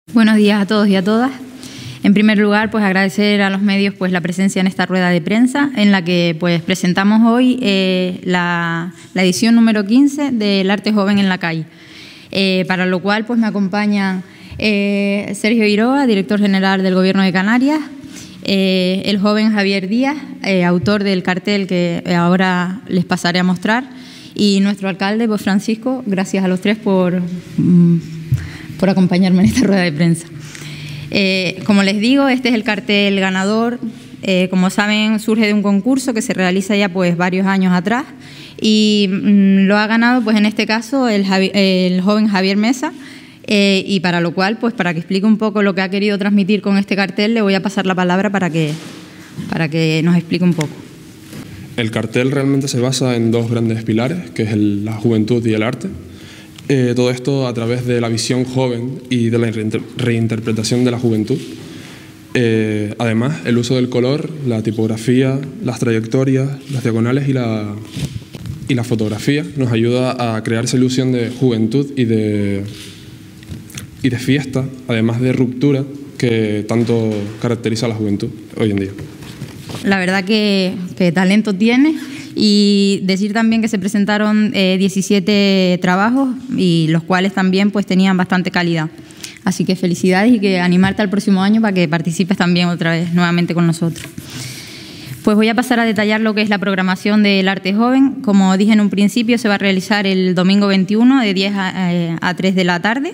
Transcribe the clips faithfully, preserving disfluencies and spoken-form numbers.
Buenos días a todos y a todas. En primer lugar, pues agradecer a los medios pues la presencia en esta rueda de prensa en la que pues presentamos hoy eh, la, la edición número quince del Arte Joven en la Calle, eh, para lo cual pues me acompaña eh, Sergio Iroa, director general del Gobierno de Canarias, eh, el joven Javier Díaz, eh, autor del cartel que ahora les pasaré a mostrar, y nuestro alcalde, pues Francisco. Gracias a los tres por... Mm, por acompañarme en esta rueda de prensa. Eh, como les digo, este es el cartel ganador. Eh, como saben, surge de un concurso que se realiza ya pues varios años atrás y mmm, lo ha ganado, pues en este caso, el, Javi, el joven Javier Mesa, eh, y para lo cual, pues para que explique un poco lo que ha querido transmitir con este cartel, le voy a pasar la palabra para que, para que nos explique un poco. El cartel realmente se basa en dos grandes pilares, que es el, la juventud y el arte. Eh, todo esto a través de la visión joven y de la reinter reinterpretación de la juventud. Eh, además, el uso del color, la tipografía, las trayectorias, las diagonales y la, y la fotografía nos ayuda a crear esa ilusión de juventud y de, y de fiesta, además de ruptura, que tanto caracteriza a la juventud hoy en día. La verdad que, que talento tiene. Y decir también que se presentaron eh, diecisiete trabajos y los cuales también pues tenían bastante calidad. Así que felicidades y que animarte al próximo año para que participes también otra vez nuevamente con nosotros. Pues voy a pasar a detallar lo que es la programación del Arte Joven. Como dije en un principio, se va a realizar el domingo veintiuno de diez a tres de la tarde.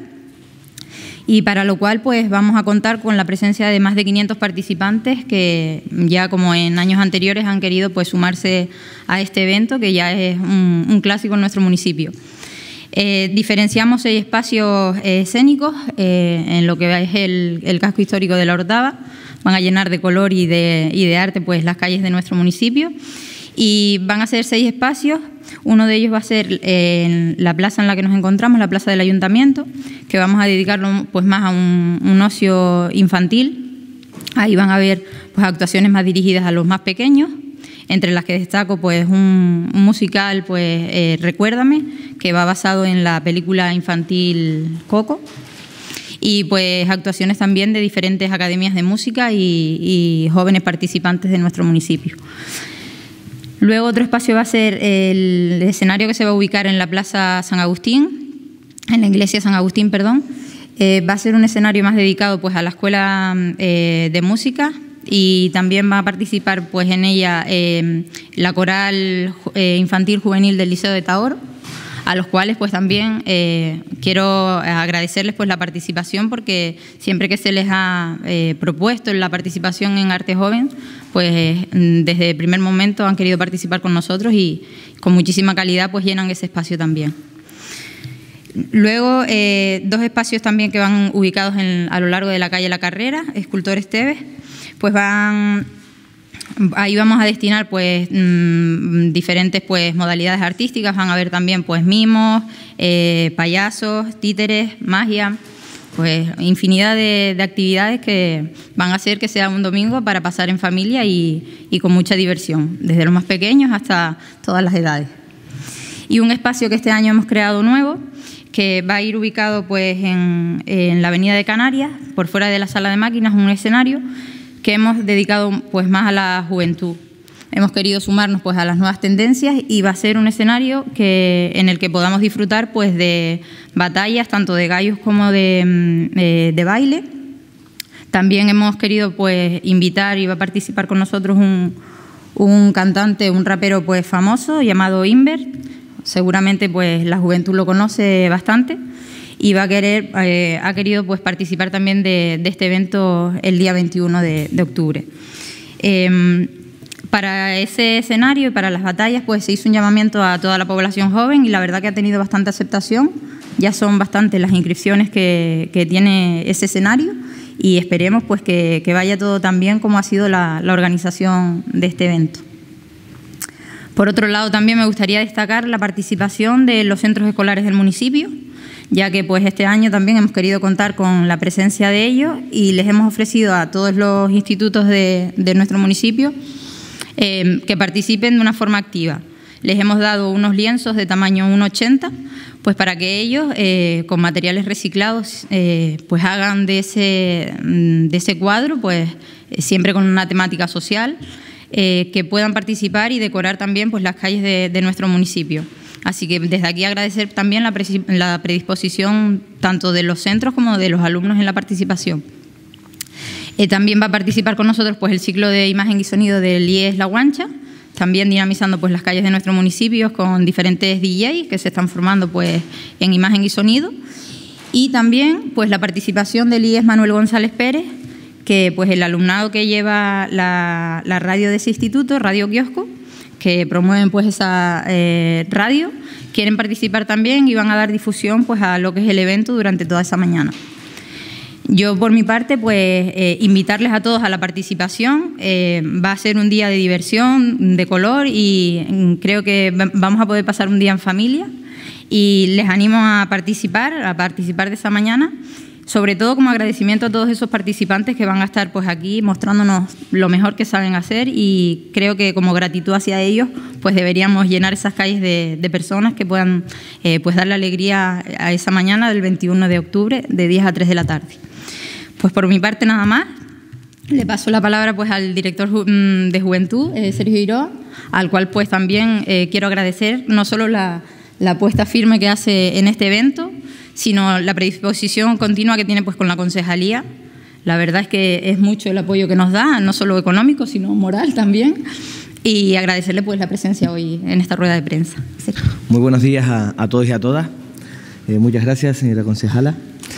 Y para lo cual pues vamos a contar con la presencia de más de quinientos participantes que ya, como en años anteriores, han querido pues sumarse a este evento, que ya es un, un clásico en nuestro municipio. Eh, diferenciamos seis espacios eh, escénicos eh, en lo que es el, el casco histórico de La Orotava. Van a llenar de color y de, y de arte pues las calles de nuestro municipio. Y van a ser seis espacios. Uno de ellos va a ser en la plaza en la que nos encontramos, la plaza del Ayuntamiento, que vamos a dedicarlo pues más a un, un ocio infantil. Ahí van a haber pues actuaciones más dirigidas a los más pequeños, entre las que destaco pues un, un musical, pues eh, Recuérdame, que va basado en la película infantil Coco, y pues actuaciones también de diferentes academias de música y, y jóvenes participantes de nuestro municipio. Luego otro espacio va a ser el escenario que se va a ubicar en la Plaza San Agustín, en la Iglesia San Agustín, perdón. Eh, va a ser un escenario más dedicado pues a la Escuela eh, de Música, y también va a participar pues en ella eh, la Coral eh, Infantil Juvenil del Liceo de Tahor, a los cuales pues también eh, quiero agradecerles pues la participación, porque siempre que se les ha eh, propuesto la participación en Arte Joven, pues desde el primer momento han querido participar con nosotros y con muchísima calidad pues llenan ese espacio también. Luego, eh, dos espacios también que van ubicados en, a lo largo de la calle La Carrera, Escultores Tevez, pues van... Ahí vamos a destinar pues mmm, diferentes pues modalidades artísticas. Van a haber también pues mimos, eh, payasos, títeres, magia, pues infinidad de, de actividades que van a hacer que sea un domingo para pasar en familia y, y con mucha diversión, desde los más pequeños hasta todas las edades. Y un espacio que este año hemos creado nuevo, que va a ir ubicado pues en, en la Avenida de Canarias, por fuera de la sala de máquinas, un escenario que hemos dedicado pues más a la juventud. Hemos querido sumarnos pues a las nuevas tendencias y va a ser un escenario que, en el que podamos disfrutar pues de batallas tanto de gallos como de, de, de baile. También hemos querido pues invitar, y va a participar con nosotros un, un cantante, un rapero pues famoso llamado Inver. Seguramente pues la juventud lo conoce bastante. Y va a querer, eh, ha querido pues participar también de, de este evento el día veintiuno de, de octubre. Eh, para ese escenario y para las batallas pues se hizo un llamamiento a toda la población joven, y la verdad que ha tenido bastante aceptación. Ya son bastantes las inscripciones que, que tiene ese escenario, y esperemos pues que, que vaya todo tan bien como ha sido la, la organización de este evento. Por otro lado, también me gustaría destacar la participación de los centros escolares del municipio, ya que pues este año también hemos querido contar con la presencia de ellos y les hemos ofrecido a todos los institutos de, de nuestro municipio eh, que participen de una forma activa. les hemos dado unos lienzos de tamaño uno ochenta, pues para que ellos, eh, con materiales reciclados, eh, pues hagan de ese, de ese cuadro, pues siempre con una temática social, eh, que puedan participar y decorar también pues las calles de, de nuestro municipio. Así que desde aquí agradecer también la, la predisposición tanto de los centros como de los alumnos en la participación. Eh, también va a participar con nosotros pues el ciclo de imagen y sonido del I E S La Guancha, también dinamizando pues las calles de nuestro municipio con diferentes D Js que se están formando pues en imagen y sonido. Y también pues la participación del I E S Manuel González Pérez, que pues el alumnado que lleva la, la radio de ese instituto, Radio Kiosco, que promueven pues esa eh, radio, quieren participar también y van a dar difusión pues a lo que es el evento durante toda esa mañana. Yo, por mi parte, pues eh, invitarles a todos a la participación. Eh, va a ser un día de diversión, de color, y creo que vamos a poder pasar un día en familia. Y les animo a participar, a participar de esa mañana, sobre todo como agradecimiento a todos esos participantes que van a estar pues aquí mostrándonos lo mejor que saben hacer, y creo que como gratitud hacia ellos pues deberíamos llenar esas calles de, de personas que puedan eh, pues darle alegría a esa mañana del veintiuno de octubre de diez a tres de la tarde. Pues por mi parte nada más. Le paso la palabra pues al director de Juventud, eh, Sergio Iroa, al cual pues también eh, quiero agradecer no solo la, la apuesta firme que hace en este evento, sino la predisposición continua que tiene pues con la concejalía. La verdad es que es mucho el apoyo que nos da, no solo económico, sino moral también. Y agradecerle pues la presencia hoy en esta rueda de prensa. Sergio. Muy buenos días a, a todos y a todas. Eh, muchas gracias, señora concejala.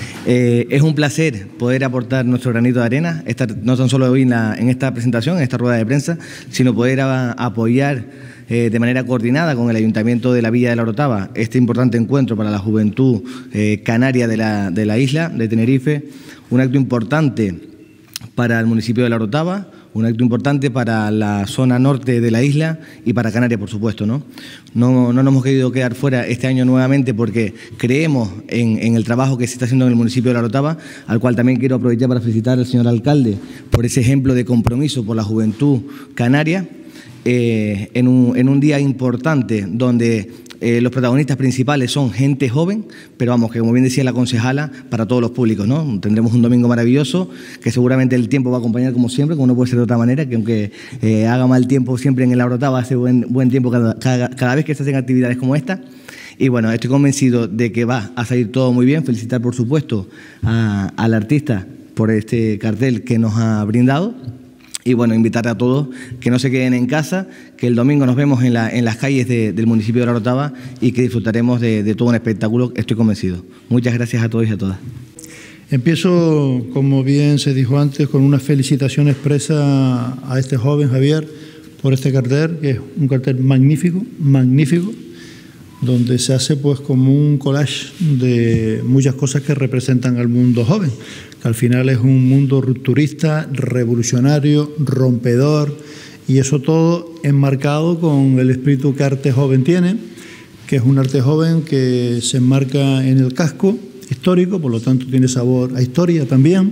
Eh, es un placer poder aportar nuestro granito de arena, estar no tan solo hoy en, la, en esta presentación, en esta rueda de prensa, sino poder a, apoyar eh, de manera coordinada con el Ayuntamiento de la Villa de la Orotava este importante encuentro para la juventud eh, canaria de la, de la isla de Tenerife, un acto importante para el municipio de la Orotava, un acto importante para la zona norte de la isla y para Canarias, por supuesto, ¿no? No, no nos hemos querido quedar fuera este año nuevamente porque creemos en, en el trabajo que se está haciendo en el municipio de la Orotava, al cual también quiero aprovechar para felicitar al señor alcalde por ese ejemplo de compromiso por la juventud canaria, eh, en, un, en un día importante donde Eh, los protagonistas principales son gente joven, pero vamos, que como bien decía la concejala, para todos los públicos, ¿no? Tendremos un domingo maravilloso, que seguramente el tiempo va a acompañar como siempre, como no puede ser de otra manera, que aunque eh, haga mal tiempo siempre en el Orotava, hace buen, buen tiempo cada, cada, cada vez que se hacen actividades como esta. Y bueno, estoy convencido de que va a salir todo muy bien. Felicitar, por supuesto, a, al artista por este cartel que nos ha brindado. Y bueno, invitar a todos que no se queden en casa, que el domingo nos vemos en, la, en las calles de, del municipio de la Orotava y que disfrutaremos de, de todo un espectáculo, estoy convencido. Muchas gracias a todos y a todas. Empiezo, como bien se dijo antes, con una felicitación expresa a este joven Javier por este cartel, que es un cartel magnífico, magnífico, donde se hace pues como un collage de muchas cosas que representan al mundo joven, que al final es un mundo rupturista, revolucionario, rompedor, y eso todo enmarcado con el espíritu que Arte Joven tiene, que es un arte joven que se enmarca en el casco histórico, por lo tanto tiene sabor a historia también,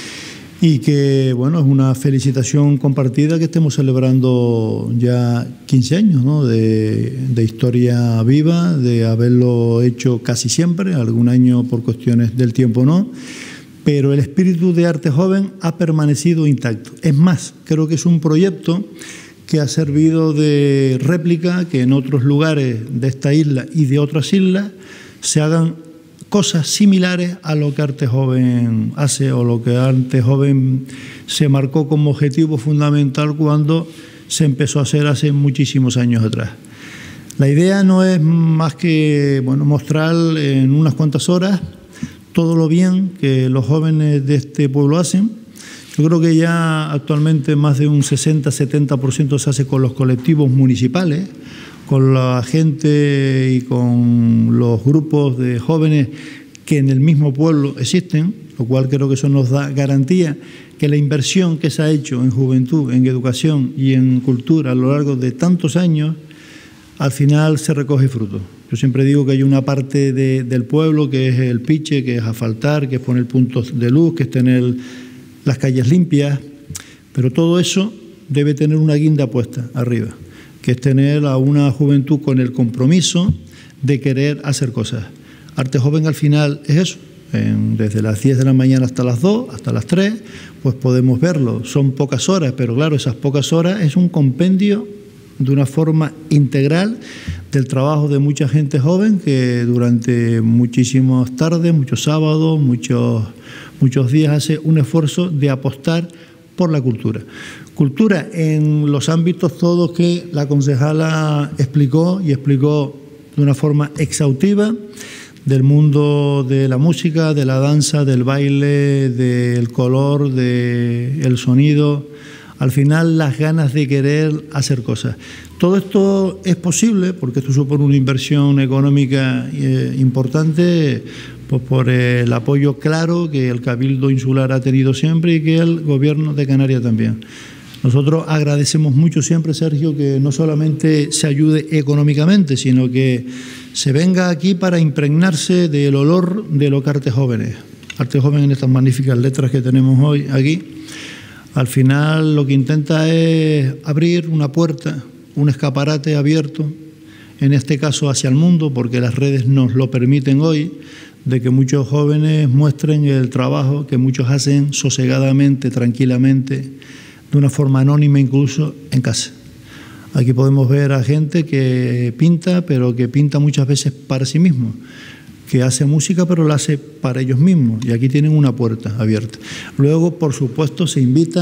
y que, bueno, es una felicitación compartida que estemos celebrando ya quince años, ¿no? de, de historia viva, de haberlo hecho casi siempre, algún año por cuestiones del tiempo no, pero el espíritu de Arte Joven ha permanecido intacto. Es más, creo que es un proyecto que ha servido de réplica, que en otros lugares de esta isla y de otras islas se hagan cosas similares a lo que Arte Joven hace o lo que Arte Joven se marcó como objetivo fundamental cuando se empezó a hacer hace muchísimos años atrás. La idea no es más que, bueno, mostrar en unas cuantas horas todo lo bien que los jóvenes de este pueblo hacen. Yo creo que ya actualmente más de un sesenta a setenta por ciento se hace con los colectivos municipales, con la gente y con los grupos de jóvenes que en el mismo pueblo existen, lo cual creo que eso nos da garantía que la inversión que se ha hecho en juventud, en educación y en cultura a lo largo de tantos años, al final se recoge fruto. Yo siempre digo que hay una parte de, del pueblo que es el piche, que es asfaltar, que es poner puntos de luz, que es tener las calles limpias, pero todo eso debe tener una guinda puesta arriba, que es tener a una juventud con el compromiso de querer hacer cosas. Arte Joven al final es eso, en, desde las diez de la mañana hasta las dos, hasta las tres, pues podemos verlo. Son pocas horas, pero claro, esas pocas horas es un compendio de una forma integral del trabajo de mucha gente joven que durante muchísimas tardes, muchos sábados, muchos, muchos días hace un esfuerzo de apostar por la cultura. Cultura en los ámbitos todos que la concejala explicó y explicó de una forma exhaustiva, del mundo de la música, de la danza, del baile, del color, del sonido. Al final, las ganas de querer hacer cosas. Todo esto es posible porque esto supone una inversión económica eh, importante, pues por el apoyo claro que el Cabildo Insular ha tenido siempre y que el Gobierno de Canarias también. Nosotros agradecemos mucho siempre, Sergio, que no solamente se ayude económicamente, sino que se venga aquí para impregnarse del olor de los Arte Jóvenes. Arte Joven en estas magníficas letras que tenemos hoy aquí. Al final lo que intenta es abrir una puerta, un escaparate abierto, en este caso hacia el mundo, porque las redes nos lo permiten hoy, de que muchos jóvenes muestren el trabajo que muchos hacen sosegadamente, tranquilamente, de una forma anónima incluso en casa. Aquí podemos ver a gente que pinta, pero que pinta muchas veces para sí mismo, que hace música pero la hace para ellos mismos, y aquí tienen una puerta abierta. Luego, por supuesto, se invita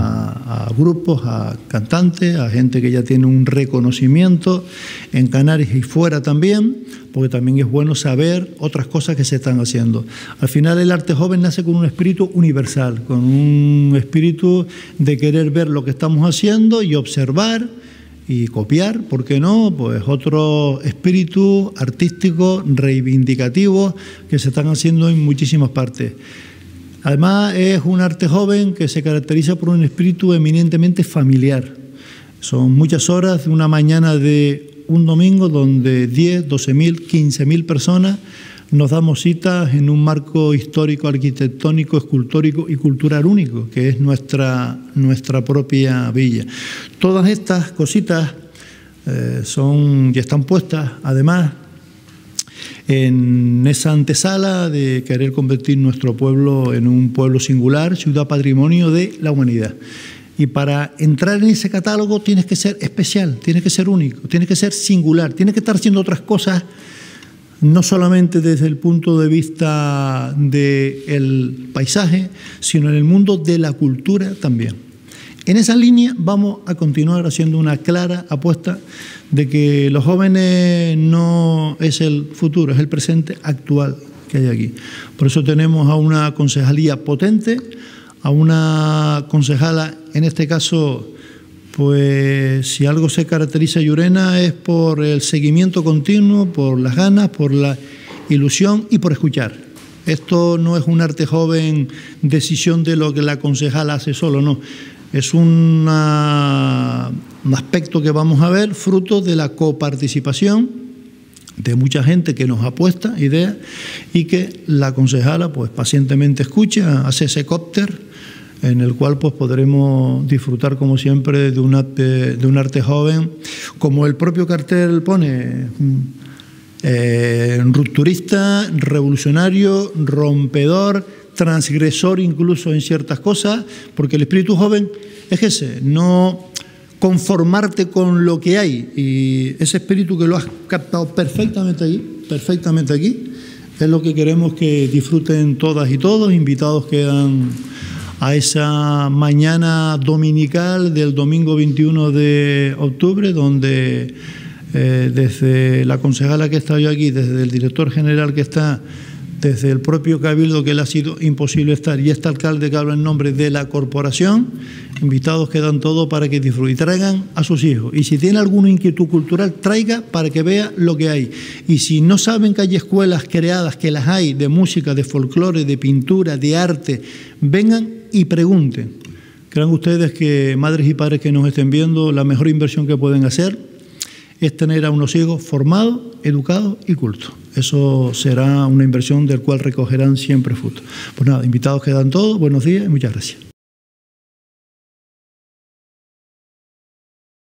a, a grupos, a cantantes, a gente que ya tiene un reconocimiento en Canarias y fuera también, porque también es bueno saber otras cosas que se están haciendo. Al final el arte joven nace con un espíritu universal, con un espíritu de querer ver lo que estamos haciendo y observar y copiar, ¿por qué no? Pues otro espíritu artístico, reivindicativo, que se están haciendo en muchísimas partes. Además, es un arte joven que se caracteriza por un espíritu eminentemente familiar. Son muchas horas de una mañana de un domingo donde diez, doce mil, quince mil personas nos damos citas en un marco histórico, arquitectónico, escultórico y cultural único, que es nuestra, nuestra propia villa. Todas estas cositas eh, son, ya están puestas, además, en esa antesala de querer convertir nuestro pueblo en un pueblo singular, ciudad patrimonio de la humanidad. Y para entrar en ese catálogo tienes que ser especial, tienes que ser único, tienes que ser singular, tienes que estar haciendo otras cosas, no solamente desde el punto de vista del paisaje, sino en el mundo de la cultura también. En esa línea vamos a continuar haciendo una clara apuesta de que los jóvenes no es el futuro, es el presente actual que hay aquí. Por eso tenemos a una concejalía potente, a una concejala, en este caso, pues si algo se caracteriza a Llurena es por el seguimiento continuo, por las ganas, por la ilusión y por escuchar. Esto no es un arte joven, decisión de lo que la concejala hace solo, no. Es una, un aspecto que vamos a ver, fruto de la coparticipación de mucha gente que nos apuesta ideas y que la concejala pues pacientemente escucha, hace ese cópter en el cual pues podremos disfrutar como siempre de un arte, de un arte joven, como el propio cartel pone, eh, rupturista, revolucionario, rompedor, transgresor incluso en ciertas cosas, porque el espíritu joven es ese, no conformarte con lo que hay, y ese espíritu que lo has captado perfectamente aquí, perfectamente aquí, es lo que queremos que disfruten todas y todos. Invitados quedan a esa mañana dominical del domingo veintiuno de octubre, donde eh, desde la concejala que está yo aquí, desde el director general que está, desde el propio Cabildo que le ha sido imposible estar, y este alcalde que habla en nombre de la corporación, invitados quedan todos para que disfruten y traigan a sus hijos. Y si tiene alguna inquietud cultural, traiga para que vea lo que hay. Y si no saben que hay escuelas creadas, que las hay, de música, de folclore, de pintura, de arte, vengan y pregunten. Crean ustedes que madres y padres que nos estén viendo, la mejor inversión que pueden hacer es tener a unos hijos formados, educados y cultos. Eso será una inversión del cual recogerán siempre fruto. Pues nada, invitados quedan todos, buenos días y muchas gracias.